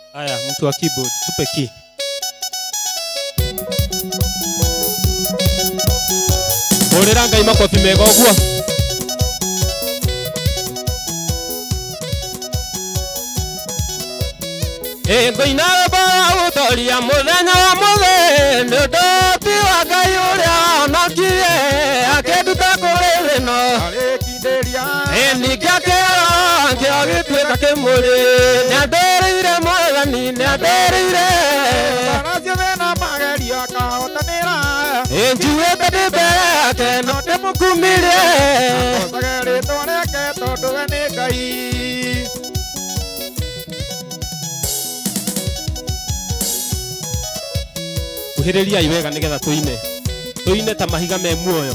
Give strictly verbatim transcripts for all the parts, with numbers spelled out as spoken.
Haya, mtu wa keyboard, tupe key. Orera Ngai makofi mega ogwo. Eh, ngoina ba utoria muthenya wa muthe ndoti wa Ngai uria onokie akeduta kuri no arikinderia eh nikakera ngĩagĩtuĩka kĩmũrĩ nĩandereire mwathani nĩandereire baracio thĩna mageria akahotanĩra eh njuĩte ndĩ mbere yake no ndĩmũkumire acocaga rĩtwa rĩake tondũ we nĩ Ngai. Kuhiriria iwega nigetha tuine tuine ta mahiga me muoyo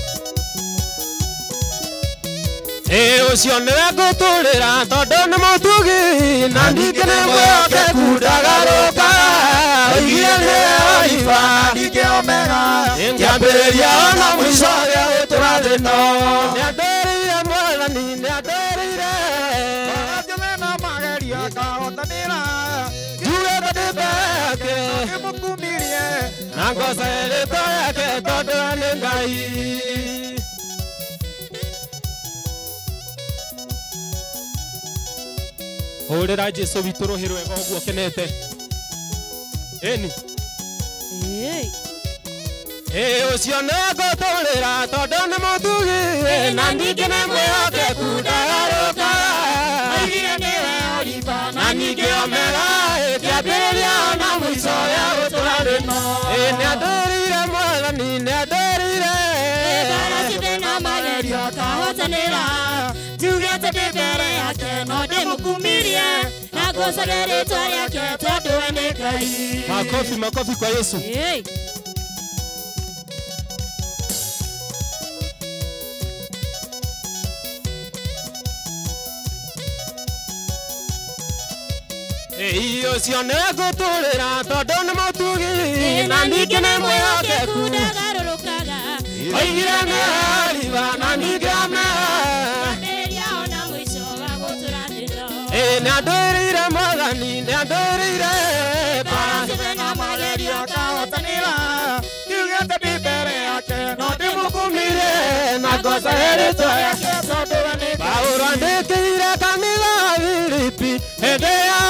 eh ucio niwe nguturira tondu ni mutugi na ndingi ni mwoke kundagaruka oigire ni oiba ndingi omega ngiambiriria ona mwico gia gutura thino niandereire mwathani niandereire baracio thĩna mageria akahotanĩra njuĩte ndĩ mbere yake ngĩmũkumirie na ngoca rĩtwa rĩake tondũ we nĩ Ngai. Hũrĩra Jesũ witũ rũhĩ rwega ũguo ũkenete. Ĩni ĩ ũcio nĩ ngũtũũrĩra tondũ nĩ mũtugi na ningĩ nĩ mwĩhokeku ndagaruka oigire nĩwe ũrimba na ningĩ omega kĩambĩrĩria ona mũico gĩa gũtũra rĩno nĩandereire mwathani nĩandereire baracio thĩna mageria akahotanĩra njugĩte ndĩ mbere yake no ndĩmũkumirie na ngocaga rĩtwa rĩake tondũ we nĩ Ngai. Makofi makofi kwa Yesu. Ucio nĩ ngũtũũrĩra tondũ nĩ mũtugi na ningĩ nĩ mwĩhokeku ndagarũrũkaga oigire nĩ oriba na ningĩ nĩandereire ona mũico wa gũtũra thĩno nĩandereire mwathani nĩandereire baracio thĩna mageria akahotanĩra ngiugĩte ndĩ mbere yake no ndĩmũkumire na ngocaga rĩtwa rĩake tondũ we nĩ Ngai. Paũlũ andĩkĩire kanitha wa Filipi hĩndĩ ya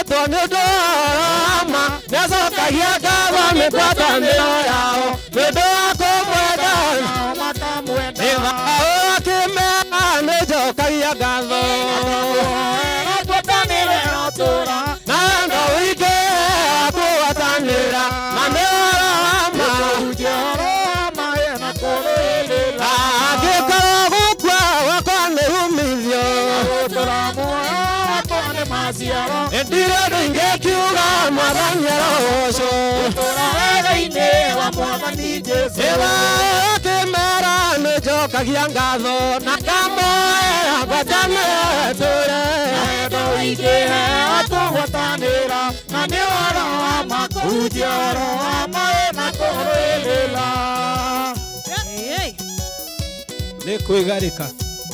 Nodoma nazokagia kama mekwatanĩro yao nĩũndũ wa kũmwenda nao makamwenda ĩgao akĩmera nĩnjokagia ngatho ngwatanĩro ĩrotũũra na ndo wike akũgwatanĩra na nĩ ũhoro wa ma ũhunjia ũhoro wa ma na kũrũĩrĩra angĩkorwo gũkua gwakwa nĩ umithio gũtũra muoyo wakwa nĩ maciaro ndire ndingĩkiuga mwathani arogocwo gũtũra wega-inĩ wa mwathani Jesũ ĩga akĩmera nĩnjokagia ngatho na ngamoya ngwatanĩre tũre na wendo wĩingĩhe atũgwatanĩra na nĩ ũhoro wa ma kũhunjia ũhoro wa ma na kũrũĩrĩra nĩ kwĩgarĩka.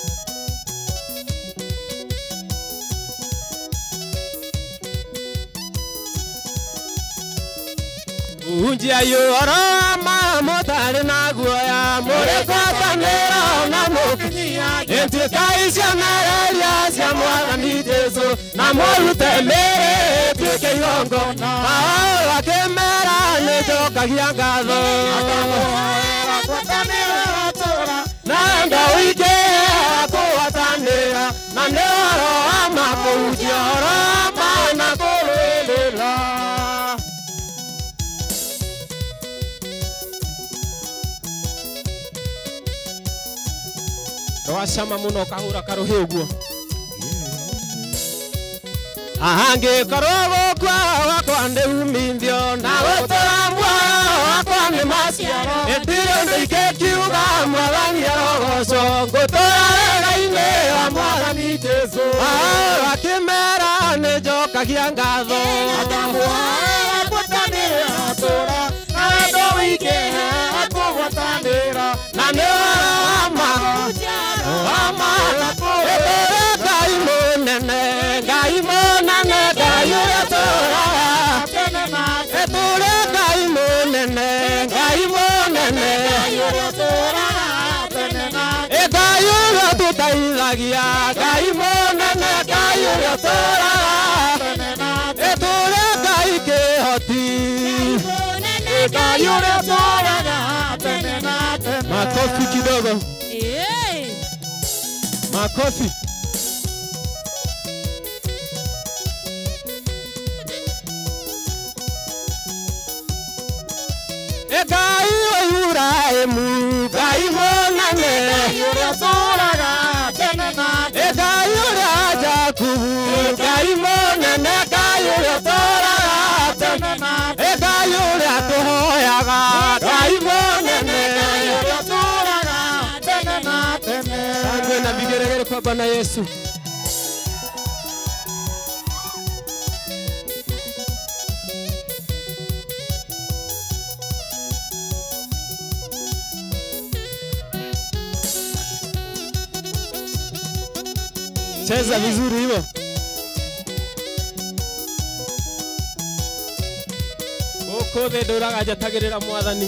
Unjia ũhoro wa ma mũtarĩ na guoya mũrĩ ngwatanĩro na mũkinyia ĩtuĩka icionereria cia mwathani Jesũ na mũrute mĩĩrĩ ĩtuĩke igongona Paũlũ akĩmera nĩnjokagia ngatho ngwatanĩro ĩrotũũra na ndo wike akũgwatanĩra na nĩ ũhoro wa ma kũhunjia ũhoro wa ma na kũrũĩrĩra. Wacama muno kahura karuhi uguo angĩkorwo gũkua wakwa nĩ umithio na gũtũra muoyo wakwa nĩ maciaro ndire ndĩngĩkiuga mwathani arogocwo ngũtũra wega-inĩ wa mwathani Jesũ akĩmera nĩnjokagia ngatho ngwatanĩro ĩrotũũra na wendo wĩingĩhe akũgwatanĩra na nĩ ũhoro wa ma Ngai mũnene Ngai mũnene Ngai ũrĩa Tũragia Ngai mũnene, Ngai ũrĩa ũtũũraga etũũre Ngai kĩhoti, Ngai ũrĩa ũtũũraga tene na tene. Makofi kidogo. Makofi. Ngai Ibrahimu, Ngai mũnene, Ngai ũrĩa ũtũũraga tene na tene. Ngai ũrĩa Jakubu, Ngai mũnene, Ngai ũrĩa ũtũũraga tene na tene. Ngai ũrĩa tũhoyaga, Ngai mũnene, Ngai ũrĩa ũtũũraga tene na tene. Shangwe na vigeregere kwa Bwana Yesu. Cheza vizuri hivyo. Gũkũ thĩ ndũraga njatagĩrĩra Mwathani.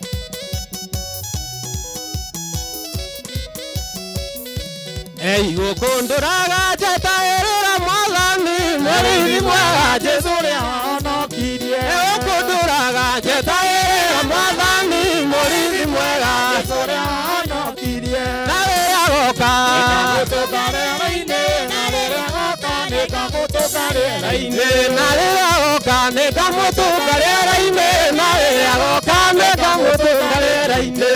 Ei gũkũ ndũraga njatagĩrĩra Mwathani, mũrĩithi mwega Jesũ ũrĩa wahonokirie. Gũkũ ndũraga njatagĩrĩra Mwathani, mũrĩithi mwega Jesũ ũrĩa wahonokirie. Na rĩrĩa agoka nĩngamũtũnga rĩera-inĩ, na rĩrĩa agoka nĩngamũtũnga rĩera-inĩ, na rĩrĩa agoka nĩngamũtũnga rĩera-inĩ, na rĩrĩa agoka nĩngamũtũnga rĩera-inĩ.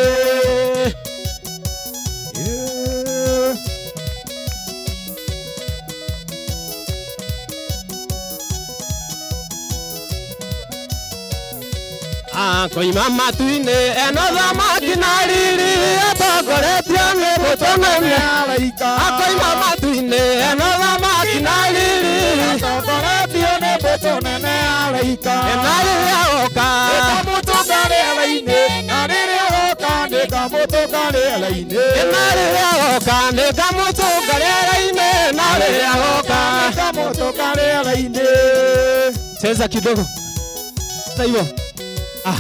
Koima matu-inĩ eno thamaki na riri atongoretio nĩ mbũtũ nene araika. Akoima matu-inĩ eno thamaki na riri atongoretio nĩ mbũtũ nene araika. Na rĩrĩa agoka nĩngamũtũnga rĩera-inĩ, na rĩrĩa agoka nĩngamũtũnga rĩera-inĩ, na rĩrĩa agoka nĩngamũtũnga rĩera-inĩ, na rĩrĩa agoka nĩngamũtũnga rĩera-inĩ. Cheza kidogo. Sasa hivyo. Ah.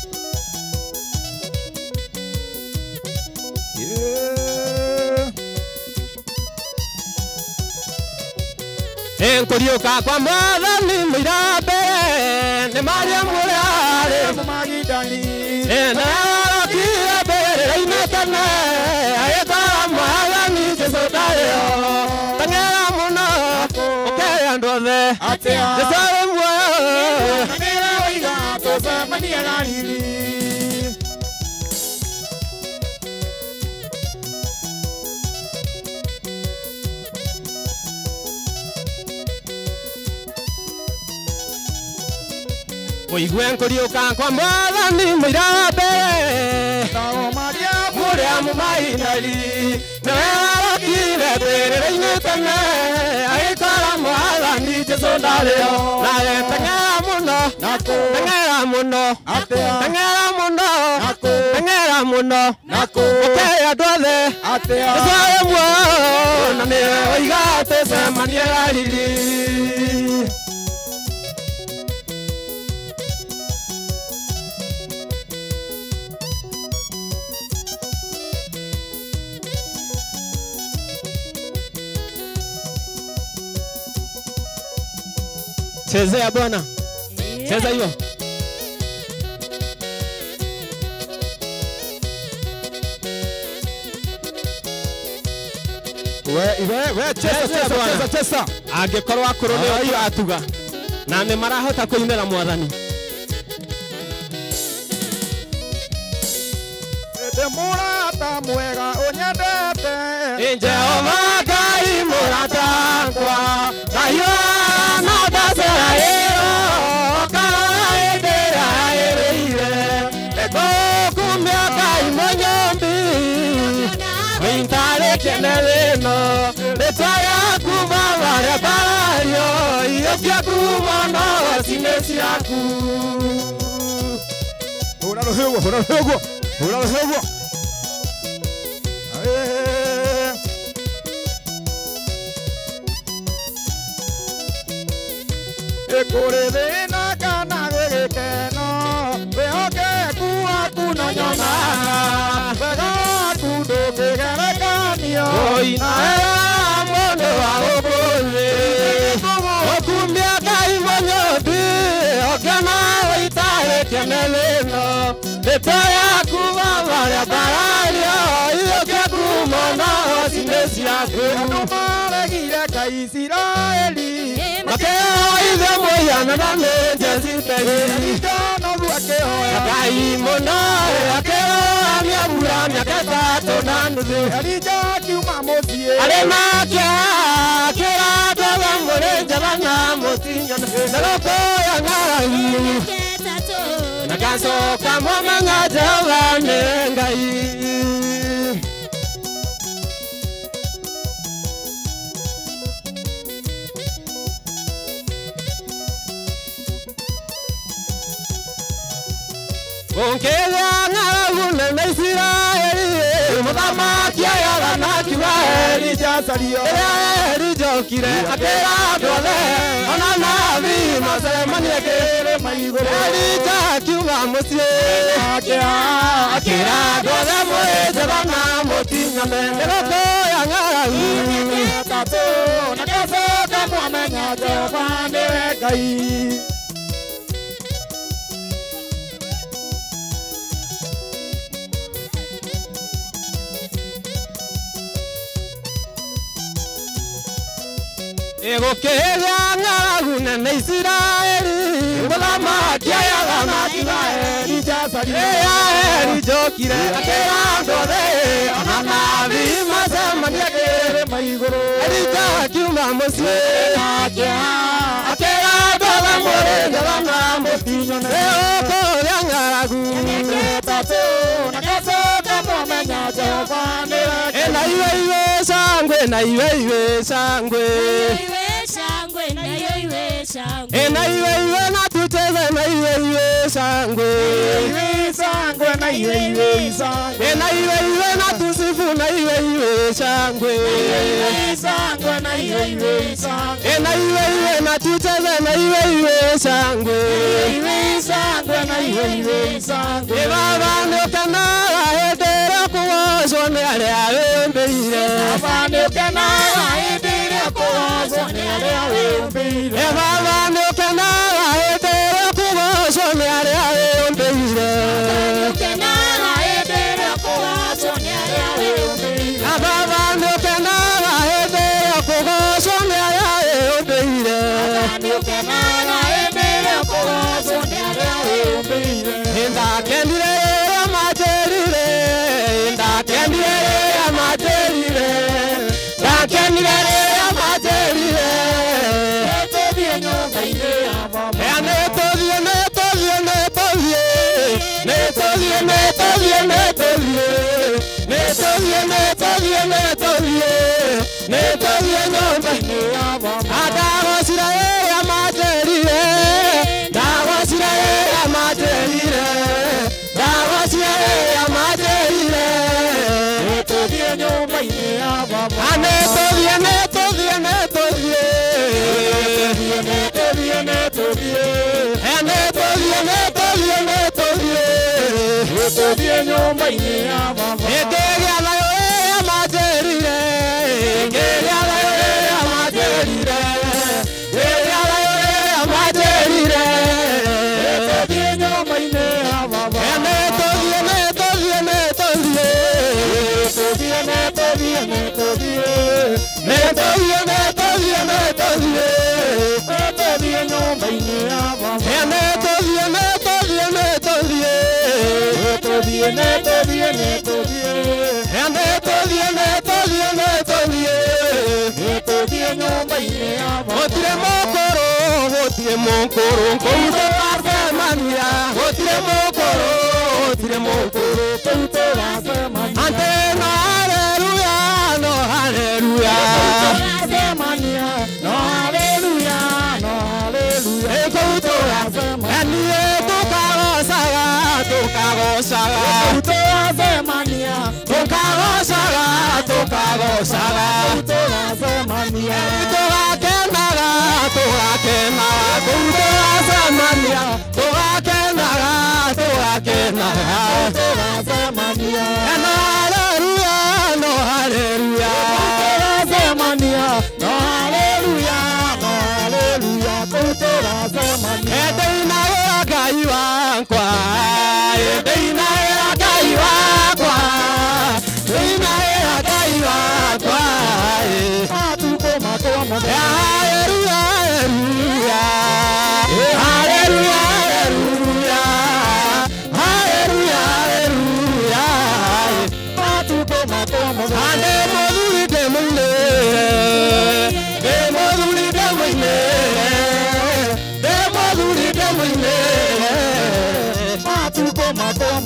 Enkoriuka kwa Mwathani mũira mbere, nĩ Mariamu ũrĩa arĩ mũmagidani. Na arokire mbere-inĩ tene, agĩtwara Mwathani Jesũ ndarĩ ho. Teng'era mũno ũkere andũ othe, Jesũ arĩ muoyo. Teng'era ũiga tũcemanie na riri. Mũigue nkũriũka kwa Mwathani mũira mbere, tao Mariamu ũrĩa mũmaginani. Nĩwe warokire mbĩrĩra-inĩ tene, agĩtwara Mwathani Jesũ ndarĩ ho. Nawe teng'era mũno, teng'era mũno, teng'era mũno, teng'era mũno, ũkere andũ othe, Jesũ arĩ muoyo, na nĩwe ũiga tũcemanie na riri. Chezea Bwana. Cheza hiyo. We we we cheza cheza cheza. Angĩkorwo akũrũ nĩ ũira atuga. Na nĩ marahota kũinĩra Mwathani. Ende mũrata mwega ũnyendete. Jehova Ngai mũrata wakwa. Nayo na ndacera ĩyo kaĩndĩra ĩrĩire. Nĩkũkumia Ngai mũnyũmbi. Wĩntarĩ kene rĩno. Rĩtwa rĩaku marĩa mbarario. Iũkia kuma no cinĩ ciaku. Hũra rũhĩ ũguo, hũra rũhĩ ũguo. Hũra rũhĩ ũguo. Kũrĩ thĩna kana gĩkeno, wĩhokeku waku no nyonaga, wega waku ndũngĩgerekanio. ngai na mono wa obole okumbia kai monyobi okana itare keneleno betaya kuva vara barario iyo kekumona sinesia kuno maragira kai Israeli makeo ive moya na nane jesipeli no ruakeo kai mona akeo amia buramia katato nanu alija kiuma mosie ale makia kera doga more jabana motinyo naloko ya ngai nakaso kamo manga jabane ngai Onkega ngagune na Israeli mutama kia ya na kiwa eri jasario eri jokire akera dole ona na vi masemani akere maigoro eri jakiwa musie akera akera dole moe jabana motinya mendero ya ngagune tato na kaso kamo amenya jabane gai Ego kega ngagune na Israeli mutama kia ya na kiwa eri jasario eri jokire akera dole ona na vi masemani akere maigoro eri jakiuma musie akera akera dole more jabana motinyo ego kega ngagune tato na kaso kamo menya jabane ena iwe iwe sangwe na iwe iwe sangwe Ena iwe iwe na tucheze na iwe iwe sangwe iwe sangwe na iwe iwe sangwe Ena iwe iwe na tusifu na iwe iwe sangwe iwe sangwe na iwe iwe sangwe Ena iwe iwe na tucheze na iwe iwe sangwe iwe sangwe na iwe iwe sangwe Baba ndo kana edera kuwazo ne ale ale mbeire Baba ndo kana edera kuwazo ne ale ale mbeire Baba ndo kana edera kuwazo ne ale ale mbeire Kana edera kuwazo ne ale ale mbeire Baba ndo kana edera kuwazo ne ale ale mbeire Kana edera kuwazo ne ale ale mbeire Inda kendire amaterire Inda kendire amaterire Inda kendire amaterire Neto die nyonga ine ababa Neto die neto die neto die Neto die neto die neto die Neto die neto die neto die Neto die nyonga ine ababa Adago sirae amaterire Dago sirae amaterire Dago sirae amaterire Neto die nyonga ine ababa Neto die neto die neto die Neto die neto die Neto die neto die neto die Neto die nyonga ine ababa Egeria la yo amaterire Egeria la yo amaterire Egeria la yo amaterire Neto die nyonga ine ababa Neto die neto die neto die Neto die neto die neto die Neto die neto die neto die Neto die nyonga ine ababa Neto die neto die neto die Neto die neto die neto die Neto die neto die neto die Neto die nyonga ine ababa Otire mokoro otire mokoro Kouto arfe mania Otire mokoro otire mokoro Kouto arfe mania Antena aleluya no aleluya Kouto arfe mania no aleluya no aleluya Kouto arfe mania Enie tokaro saga tokaro saga Kouto arfe mania tokaro saga tokaro saga Kouto arfe mania Toga kenaga toga kenaga Kouto arfe mania toga kenaga toga kenaga Kouto arfe mania No aleluya no aleluya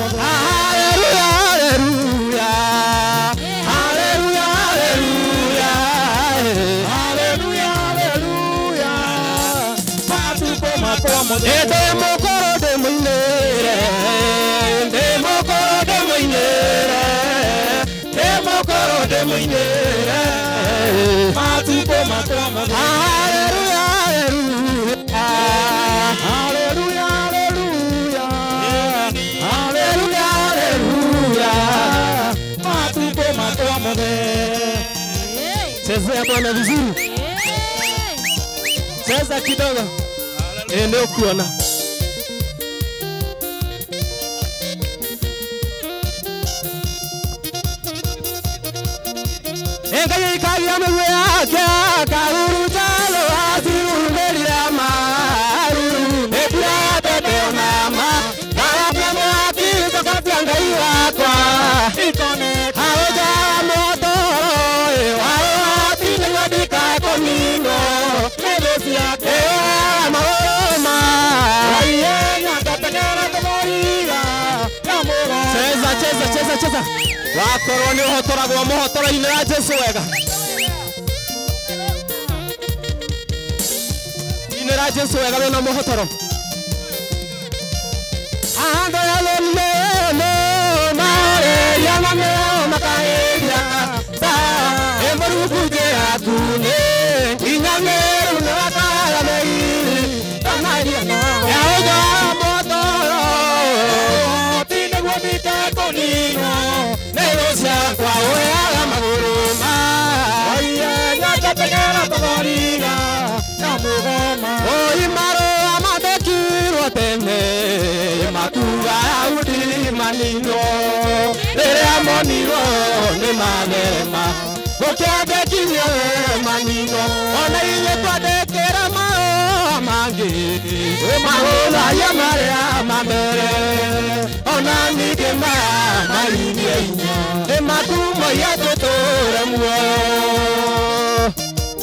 Hallelujah, hallelujah. Hallelujah, hallelujah. Hallelujah, hallelujah. Matuko makomo de mokoro de muinere. De mokoro de muinere. De mokoro de muinere. Matuko makomo de. Hallelujah, hallelujah. Hallelujah, hallelujah. Hallelujah, hallelujah. Matuko makomo de. Chezea Bwana vizuri. Cheza kidogo. Eneo kuona. Engaye kaya mwe aka karuru jalo asiru melira maru ebra bebe mama baba mwati tokapanga iwakwa ikone haoja moto haoti ngadika komino melosia e mama aye nyakatanyana tomoriga kamoro cheza cheza cheza cheza wakorwo ni uhotoragwo muhotoro-ini wa Jesu wega ini ra Jesu wega wena muhotoro ando ya lele no mare ya mame makaeria sa emrukuge akune inyangeru na kala mei tamaria na ya oga motoro tine gwamita konino negocia kwa wea maguruma oye nyaka pegera togoriga ya mugoma oi maro amadekirwo tene makuga audi manino ere amoniro ni magerema gokiandekirwo manino ona ile twadekera mao mangi mahula ya maria mamere ona nigema maine e makumo ya totore muo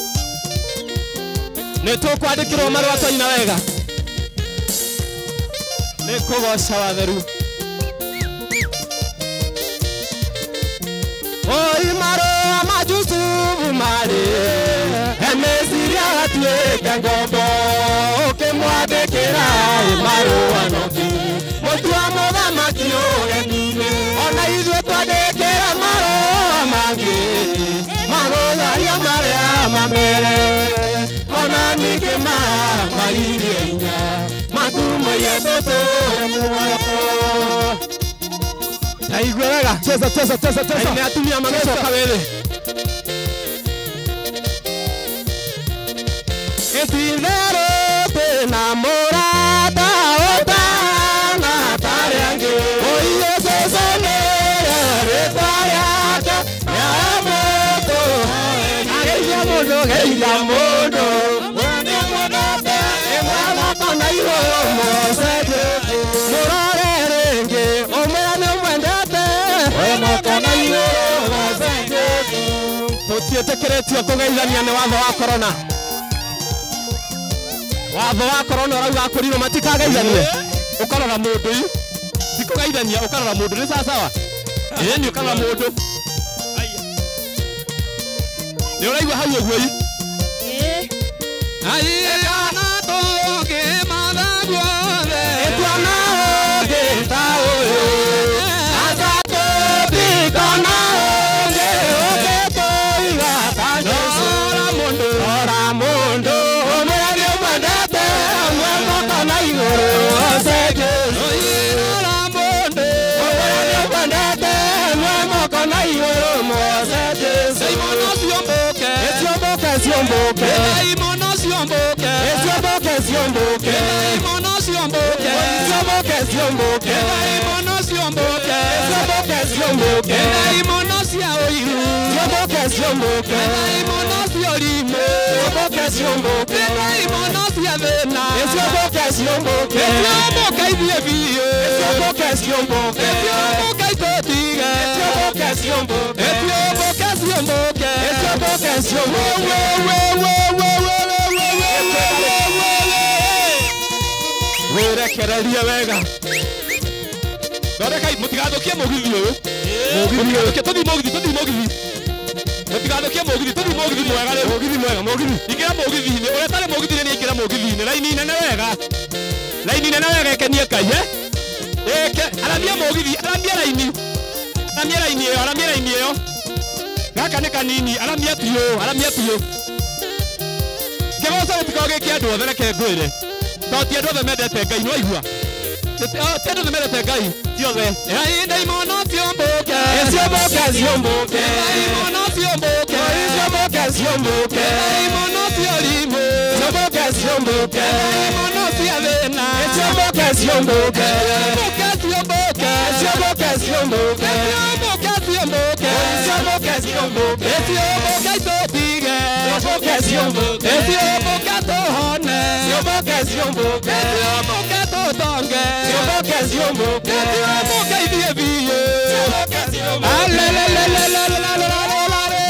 neto kwandikirwo marwa toina wega nikugoca watheru oi maro majusu mari emesiria atueka ngombo ukimwandikira maro anoki mutua muthamaki ugenine ona ithuĩ twandĩkĩra marũa mangĩ marũa ya marĩa mamere ona ningĩ maririe hinya matumũire tũtũre muoyo aigua wega cheza cheza cheza cheza nĩ atumia magĩcoka wĩrĩ itherũ twĩna mũrata ũtana tarĩ angĩ oire ceconĩre rĩtwa rĩake nĩamũndũ ageithia mũndũ geithia mũndũ nĩ mũndate ĩmwagaka na igũrũ mocenjĩ mũrore rĩngĩ ũmwĩra nĩ mwendete wĩmwaka na igũrũ mocenjĩ tũtiĩtĩkĩrĩtio kũgeithania nĩ watho wa korona watho wa korona urauga akorirwo matikageithanie ukarora mundu tikugeithania ukarora mundu ni sawa sawa eh ni ukarora mundu ni uraigua hau uguo eh ai kana toge madagwo the etwana oge tawo azato bikana oge oge toiga tanjo ora mundu ora mundu Siomboke, imono siomboke, siomboke siomboke, imono siomboke, siomboke siomboke, imono siomboke, siomboke siomboke, imono siaoiru, siomboke siomboke, imono siorimo, siomboke siomboke, imono siavena, siomboke siomboke, siomboke idievio, siomboke siomboke, siomboke itotiga, siomboke siomboke, siomboke siomboke, siomboke siomboke. Werekereria wega Thondeka mutigathukie mugithi uyu. Mugithi uyu tuthi mugithi tuthi mugithi. Mutigathukie mugithi tuthi mugithi mwega riu. Mugithi mwega mugithi. Ingira mugithi ni ore tare mugithi ni ingira mugithi ni laini nene wega. Laini nene wega kenie kai eh. Eke aramia mugithi aramia laini. Aramia laini yo aramia laini yo. Gaka ni kanini aramia piyo aramia piyo. Kegosa utikoge kiandu othe reke ngwire. Toti andu othe mendete Ngai no igua. Tendo de mera pegai, tio ve. Ai dai mono siomboke. Siomboke siomboke. Ai mono siomboke. Siomboke siomboke. Ai mono siolimo. Siomboke siomboke. Ai mono siavena. Siomboke siomboke. Siomboke siomboke. Siomboke siomboke. Siomboke siomboke. Siomboke siomboke. Siomboke totige. Siomboke siomboke. Siomboke tohone. Siomboke siomboke. Siomboke totonge. Siomboke siomboke. Siomboke idie biye. Siomboke siomboke. Ale le le le le le le le le.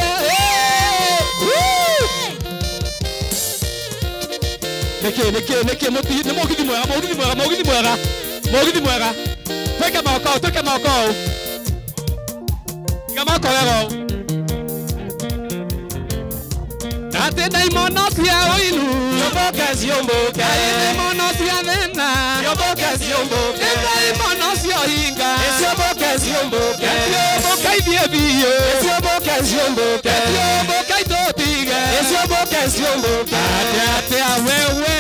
Neke neke neke moti ne mogithi mwega mogithi mwega mogithi mwega mogithi mwega. Tweka moko tweka moko. Kama kwa wao. Ate dai mono sia oinu. Siomboke siomboke. Dai mono sia vena. Siomboke siomboke. Dai mono sia hinga. Siomboke siomboke. Siomboke idie biye. Siomboke siomboke. Siomboke totige. Siomboke siomboke. Ate ate awewe.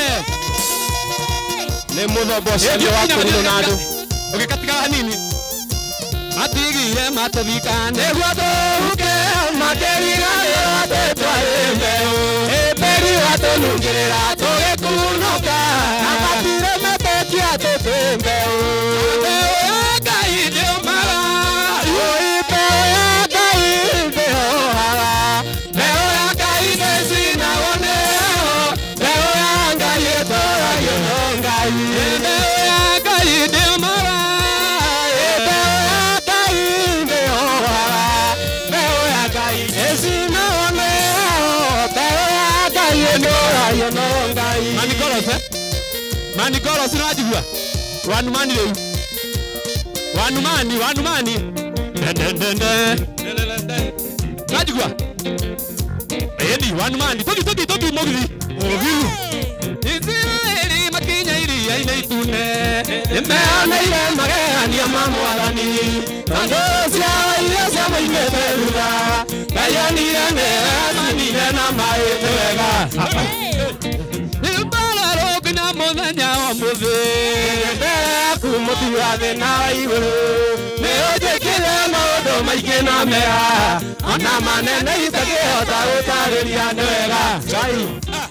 Ne mudhobo cio wa kununadu. Oke katika hanini. Matigire matavikane guathuke makerigayo atetwarembeo eberi watunungirira tugikunoka amatire metekia tutembeo mbeo ya Ngai ndiumaga mbeo ya Ngai ndihohaga mbeo ya Ngai nĩcinagũnĩho mbeo ya Ngai ĩtũragio no Ngai mbeo ya Ngai ndiumaga Mani goros eh? Mani goros unajua? Wanu mani leo. Wanu mani, wanu mani. Unajua? Eni wanu mani. Toki toki toki mogili. Mogili. Izili makinya ili aina itune. Imeana ile magani ya mambo alani. Tandosia ile sema imeperuda. Bayani ene mani na maetega. Na muthenya wa muthi kumutiwa thina iguru niunjikire maundu maingi na mega ona manene itakihota gutariria ni wega Ngai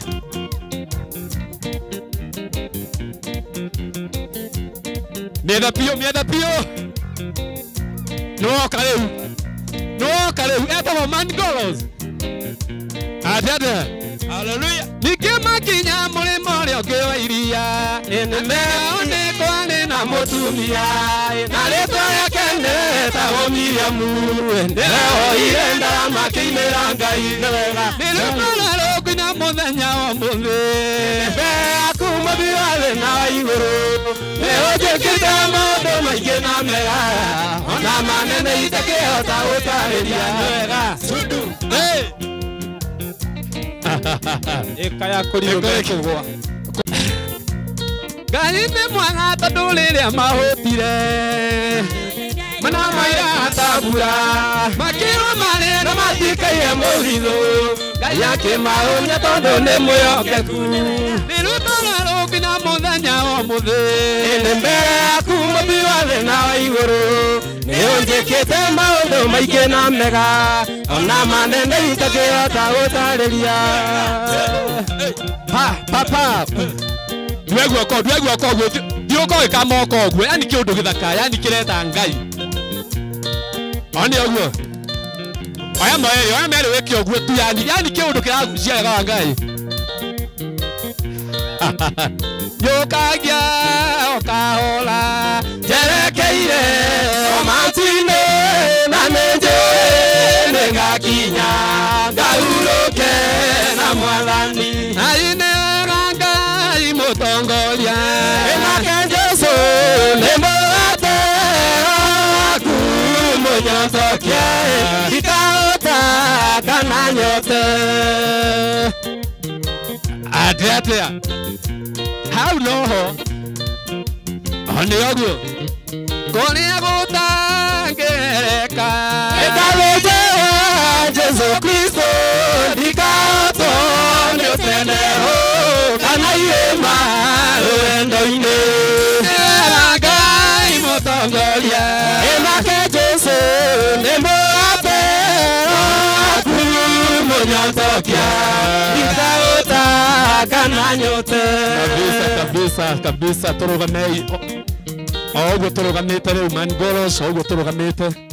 metha pio metha pio no kariu no kariu etagwo Mangoros adada hallelujah nikema kinya mulimo rio kiwa iria enmeo ni kwani na mutumia na leto yake ndetagwo Miriamu ndeo irenda makiinira Ngai wega nirumana rukina muthenya wa muthi mbea kuma biwale na iguru niunjikire maundu maingi na mega ona manene itakihota gutariria wega sundu hey Ekaya kuriuka kugwa Ngai nĩ mwega tondũ rĩrĩa mahũtire mana maira tabura makĩrwo marĩ na matikaire mũthithũ Ngai akĩmaũnia tondũ nĩ mwĩhokeku nĩrũtara rũnginya mũthenya wa mũthĩ nĩ mbere yaku mũmbi wa thĩ na wa igũrũ nĩũnjĩkĩte maũndũ maingĩ na mega ona manene itakĩhota gũtarĩria ha papa Duegu oko duegu oko gwe dioko ikama oko gwe yani kĩũndũ gĩthaka yani kĩreta Ngai Oni ogwo Oya moyo oya mere weke ogwo tu yani yani kĩũndũ kĩragucia ga Ngai Yokagia okahola jerekeire romantine na menje nengakinya ngauruke na mwathani aine Ngai mutongoria enake Jesu nĩ mũrate ndikaota kana nyote. Atia how no oni oguo konia gutangereka ekaloje Jesu Kristo ndikaota nyotene ho kana yema endo-ine eragai motongoria emake Jesu nemboate kumunyotokia ndikaota kana nyote. Kabisa kabisa kabisa turugamei oguo turugamite riu man goros oguo turugamite